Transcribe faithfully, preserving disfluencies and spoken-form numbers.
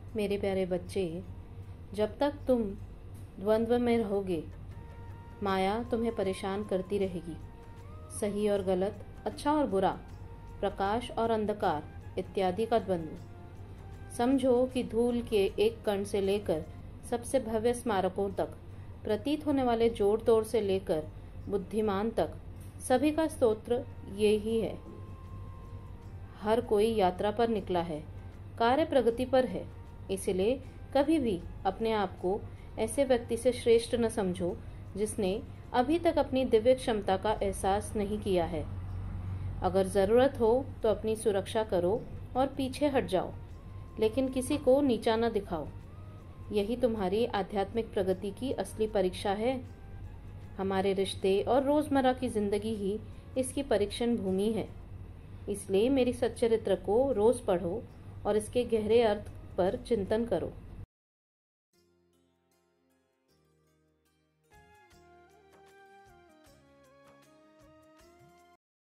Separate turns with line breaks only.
मेरे प्यारे बच्चे, जब तक तुम द्वंद्व में रहोगे, माया तुम्हें परेशान करती रहेगी। सही और गलत, अच्छा और बुरा, प्रकाश और अंधकार इत्यादि का द्वंद्व। समझो कि धूल के एक कण से लेकर सबसे भव्य स्मारकों तक, प्रतीत होने वाले जोड़ तोड़ से लेकर बुद्धिमान तक, सभी का स्तोत्र ये ही है। हर कोई यात्रा पर निकला है, कार्य प्रगति पर है। इसलिए कभी भी अपने आप को ऐसे व्यक्ति से श्रेष्ठ न समझो जिसने अभी तक अपनी दिव्य क्षमता का एहसास नहीं किया है। अगर जरूरत हो तो अपनी सुरक्षा करो और पीछे हट जाओ, लेकिन किसी को नीचा न दिखाओ। यही तुम्हारी आध्यात्मिक प्रगति की असली परीक्षा है। हमारे रिश्ते और रोजमर्रा की जिंदगी ही इसकी परीक्षण भूमि है। इसलिए मेरी सच्चरित्र को रोज पढ़ो और इसके गहरे अर्थ पर चिंतन करो।